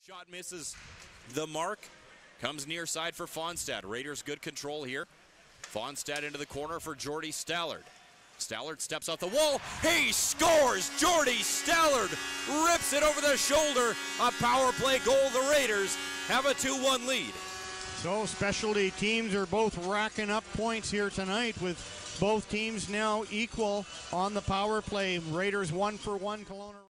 Shot misses the mark. Comes near side for Fonstad. Raiders good control here. Fonstad into the corner for Jordy Stallard. Stallard steps off the wall. He scores! Jordy Stallard rips it over the shoulder. A power play goal. The Raiders have a 2-1 lead. So specialty teams are both racking up points here tonight, with both teams now equal on the power play. Raiders 1-for-1 Kelowna.